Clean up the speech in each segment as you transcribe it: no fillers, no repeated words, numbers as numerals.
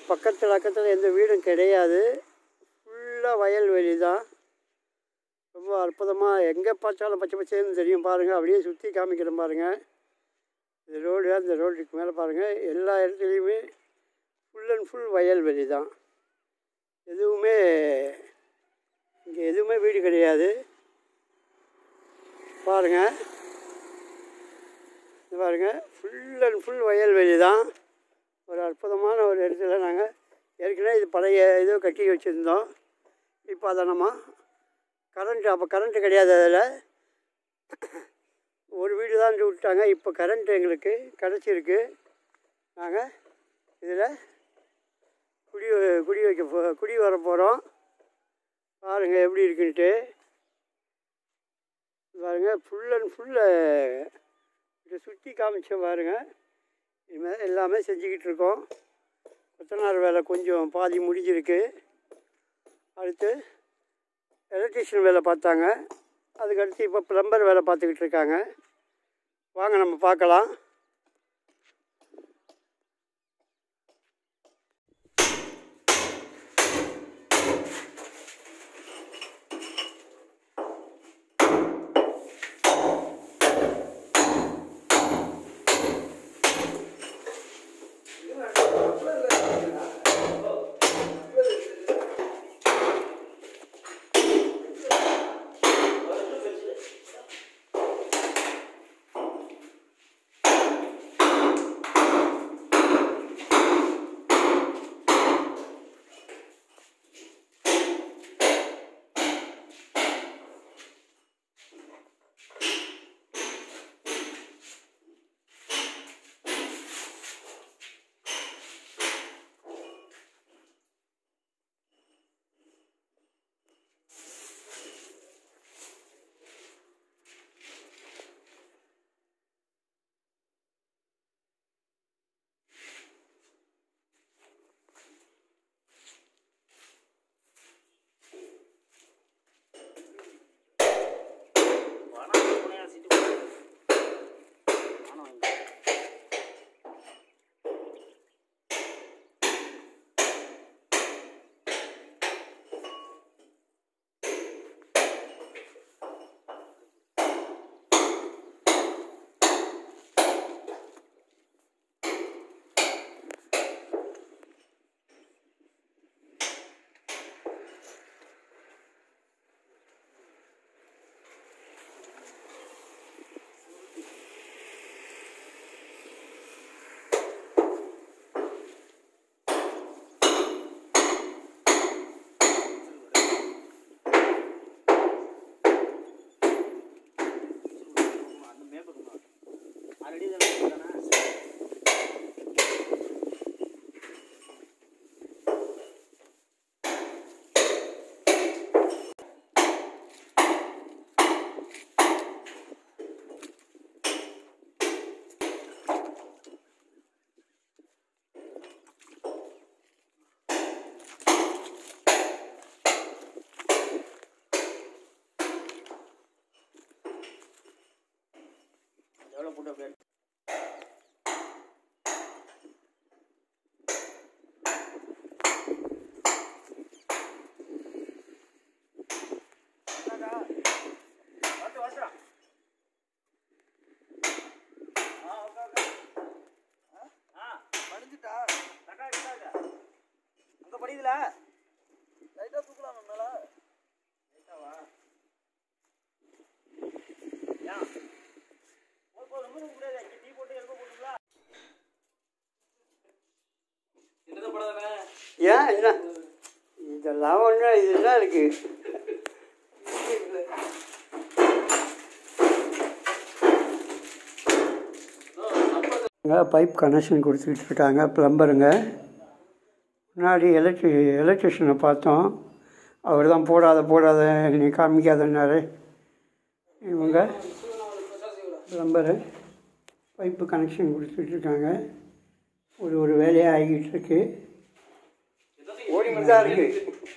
பக்கத்தில் எந்த வீடும் கிடையாது. ஃபுல்லாக வயல்வெளி தான். ரொம்ப அற்புதமாக எங்கே பார்த்தாலும் பச்சை பச்சைன்னு தெரியும் பாருங்கள். அப்படியே சுற்றி காமிக்கிறேன் பாருங்கள். இந்த ரோடு, அந்த ரோட்டுக்கு மேலே பாருங்கள், எல்லா இடத்துலையுமே ஃபுல் அண்ட் ஃபுல் வயல்வெளி தான். எதுவுமே இங்கே எதுவுமே வீடு கிடையாது. பாருங்கள், இது பாருங்கள், ஃபுல் அண்ட் ஃபுல் வயல்வெளி தான். ஒரு அற்புதமான ஒரு இடத்துல நாங்கள் ஏற்கனவே இது பழைய ஏதோ கட்டி வச்சுருந்தோம். இப்போ அதை நம்ம அப்போ கரண்ட்டு கிடையாது. அதில் ஒரு வீடு தான் விட்டாங்க. இப்போ கரண்ட்டு எங்களுக்கு கிடச்சிருக்கு. நாங்கள் இதில் குடி வர போகிறோம். பாருங்கள் எப்படி இருக்குன்ட்டு. பாருங்கள், ஃபுல் அண்ட் ஃபுல்லு இதை சுற்றி காமிச்ச பாருங்கள். இனிமேல் எல்லாமே செஞ்சுக்கிட்டு இருக்கோம். கொத்தனார் வேலை கொஞ்சம் பாதி முடிஞ்சிருக்கு. அடுத்து எலக்ட்ரிஷியன் வேலை பார்த்தாங்க. அதுக்கடுத்து இப்போ ப்ளம்பர் வேலை பார்த்துக்கிட்டு இருக்காங்க. வாங்க நம்ம பார்க்கலாம். போட்டு அப்படியே அங்க படிக்கல லைட்டா தூக்கலாம் மேல லைட்டாவா ஏன் ஏன் என்ன இதெல்லாம் ஒன்று இதுதான் இருக்கு. பைப் கனெக்ஷன் கொடுத்துக்கிட்டு இருக்காங்க ப்ளம்பருங்க. முன்னாடி எலக்ட்ரிஷியனை பார்த்தோம். அவர் தான் போடாத நீ காமிக்காதன்னாரு. இவங்க ப்ளம்பரு பைப்பு கனெக்ஷன் கொடுத்துட்டு இருக்காங்க. ஒரு வேலையாக ஆகிட்டு இருக்கு. ஓடிக்கிட்டு தான் இருக்கு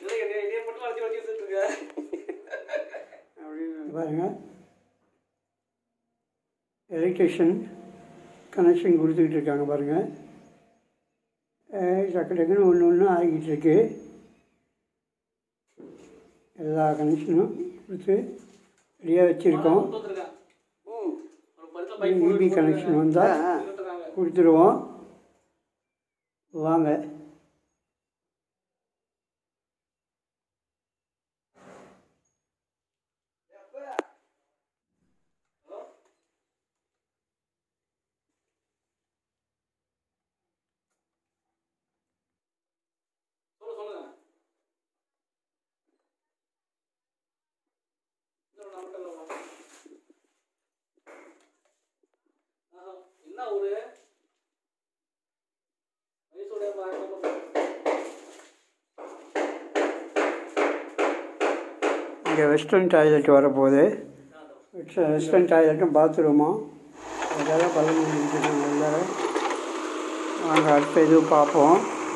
பாருங்க. எலக்ட்ரிஷியன் கனெக்ஷன் கொடுத்துக்கிட்டு இருக்காங்க பாருங்கள். டக்கு டக்குன்னு ஒன்று ஒன்று ஆகிட்டுருக்கு. எல்லா கனெக்ஷனும் கொடுத்து ரெடியாக வச்சுருக்கோம். ஈபி கனெக்ஷன் வந்தால் கொடுத்துருவோம். வாங்க. இங்கே வெஸ்டர்ன் டாய்லெட் வரப்போகுது. வெஸ்டர்ன் டாய்லெட்டும் பாத்ரூமும் அதெல்லாம் பள்ளம் முடிஞ்சுருக்காங்க எல்லோரும். வாங்க அடுத்த இது பார்ப்போம்.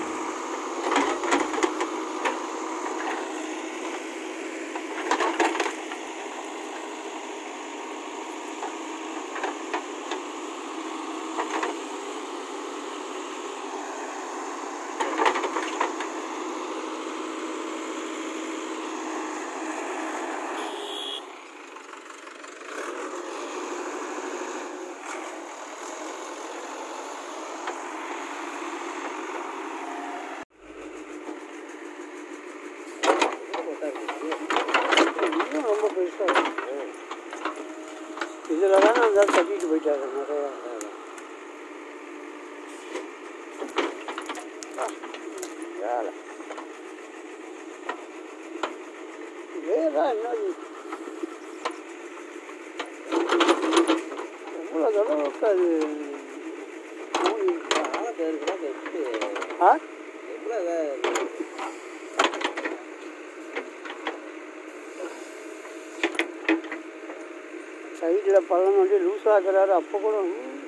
ரொம்ப பெருசாக இருக்கும். இதில் தான் அந்த தட்டிட்டு போயிட்டாங்க நிறையா. வேலை வேறா என்னது எவ்வளோ தடவைக்கு அது சைடில் பள்ளம் வந்து லூஸ் ஆக்குறாரு. அப்போ கூட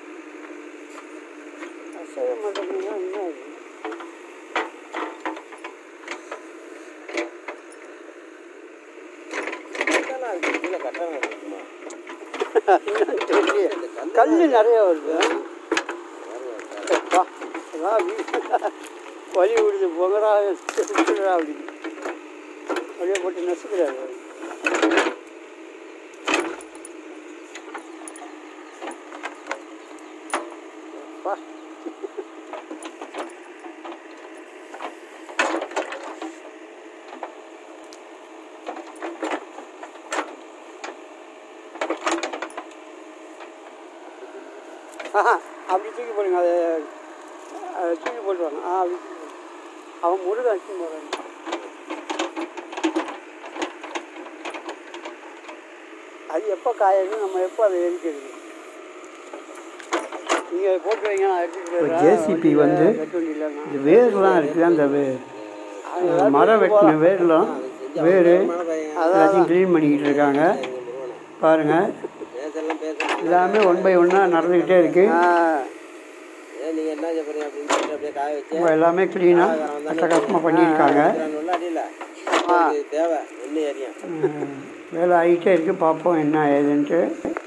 அசைய மாட்டேங்குதுன்னா என்ன கல் நிறைய வருது. வலி விடுது பொங்கடா விட்டுறா அப்படின்னு வழியை போட்டு நசுக்கிறாரு. அப்படி தூக்கி போடுங்க. அதை தூக்கி போட்டுவாங்க. அப்படி அவன் முருகன் அடிச்சு போகிறாங்க. அது எப்போ காயணும், நம்ம எப்போ அதை எரிக்கிறது. நீங்கள் போட்டு வைங்க, நான் எடுத்துகிட்டு போயிடுறேன். ஜேசிபி வந்து இது வேர்லாம் இருக்குது. அந்த மரம் வெட்டின வேர்லாம் வேர் எல்லாத்தையும் க்ளீன் பண்ணிக்கிட்டு இருக்காங்க. பாருங்கள், எல்லாமே 1 by 1 நடந்துக்கிட்டே இருக்குது. எல்லாமே க்ளீனாக அட்டகாசமாக பண்ணியிருக்காங்க. வேலை ஆகிட்டே இருக்குது. பார்ப்போம் என்ன ஏதுன்ட்டு.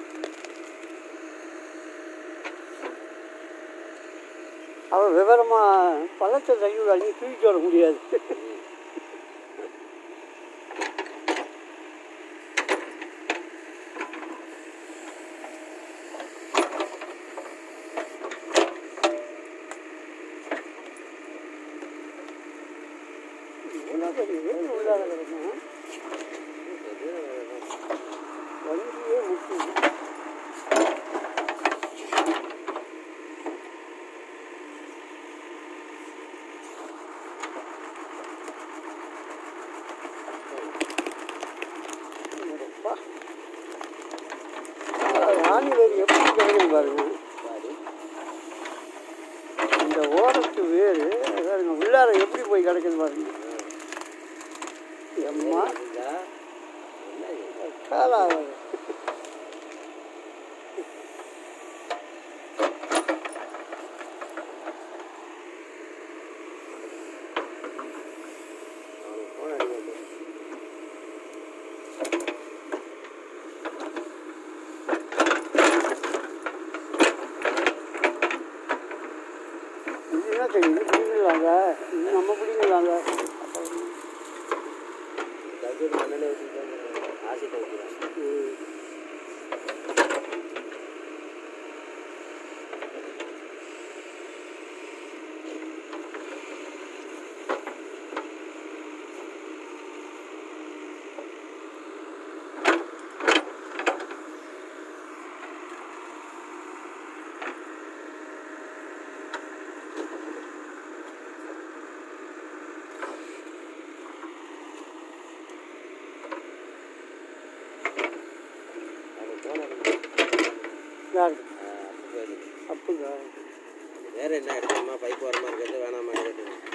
அவன் விவரமாக பள்ளத்தை தள்ளி அள்ளி தூக்கிட்டு வர முடியாது. உள்ளாக கிடக்கும் வண்டியே முக்கியம். ராணி வேறு எப்படி கிடைக்கும் பாருங்க. இந்த ஓரத்து வேறு பாருங்க உள்ளார எப்படி போய் கிடக்குது பாருங்க. அம்மா காலாக இதுதான் தெரியுது. பிடிக்கலாங்களா? நம்ம பிடிக்கலாங்க. மண்ணெண்ணெய் ஊற்றி ஆசிட் ஊற்றிக்கலாம். யார் அப்புங்க? வேறு என்ன எடுக்கணுமா? பைப் வர மாதிரி இருக்கிறது வேணாமா?